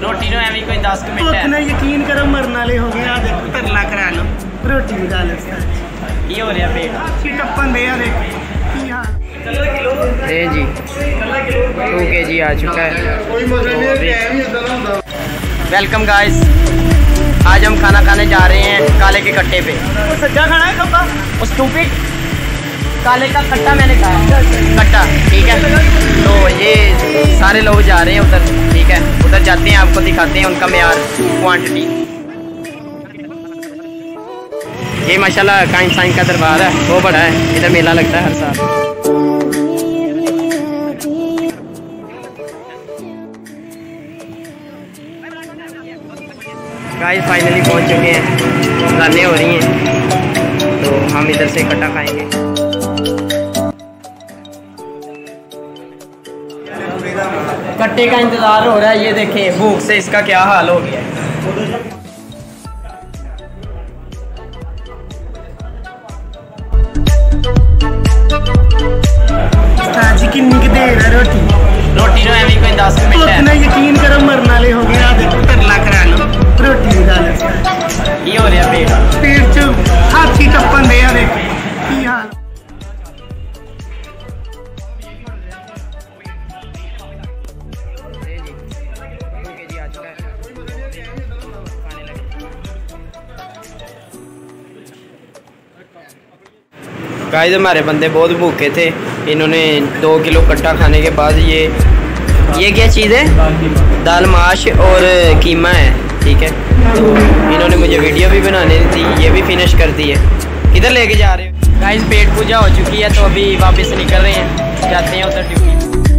रोटी no एवं कोई 10 minute है इतना यकीन करो मरने वाले हो गए। आ देखो तरला करा लो रोटी भी डाल ये हो रहा पेट टप्पन दे आ देखो जी 2 kg आ चुका है। वेलकम गाइस, आज हम खाना खाने जा रहे हैं काले के कट्टे पे। सज्जा खाना है कब्बा उस स्टूपिड काले का कट्टा मैंने खाया कट्टा, ठीक है। तो ये सारे लोग जा रहे हैं उधर, ठीक है। उधर जाते हैं, आपको दिखाते हैं उनका मेयार क्वांटिटी। ये माशाल्लाह काइन साइन का दरबार है, वो बड़ा है, इधर मेला लगता है हर साल। गाइस फाइनली पहुंच चुके हैं, रानें हो रही हैं, तो हम इधर से कट्टा खाएंगे। कट्टे का इंतजार हो रहा है, ये देखें भूख से इसका क्या हाल हो गया है। जी किन्नी की देर है रोटी नो एवं कोई 10 मिनट है। इतना यकीन करो मरने वाले हो गए। आ देखो तरला करा लो रोटी भी डाल ये हो रहा पेट च हाथी टप्पन दे आ देखो की हाल। गाइस हमारे बंदे बहुत भूखे थे, इन्होंने 2 किलो कट्टा खाने के बाद ये क्या चीज़ है, दाल माश और कीमा है, ठीक है। तो इन्होंने मुझे वीडियो भी बनाने दी थी, ये भी फिनिश कर दी है। किधर लेके जा रहे हो गाइस? पेट पूजा हो चुकी है, तो अभी वापस निकल रहे हैं, जाते हैं उधर ड्यूटी।